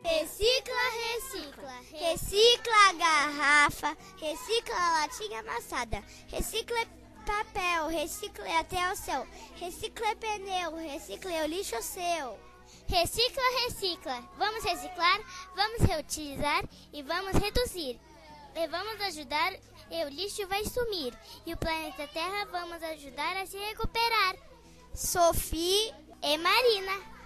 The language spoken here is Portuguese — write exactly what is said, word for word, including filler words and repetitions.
Recicla, recicla, recicla a garrafa, recicla a latinha amassada, recicla papel, recicla até o céu, recicla pneu, recicla o lixo seu. Recicla, recicla. Vamos reciclar, vamos reutilizar e vamos reduzir. E vamos ajudar e o lixo vai sumir. E o planeta Terra vamos ajudar a se recuperar. Sophie e Marina.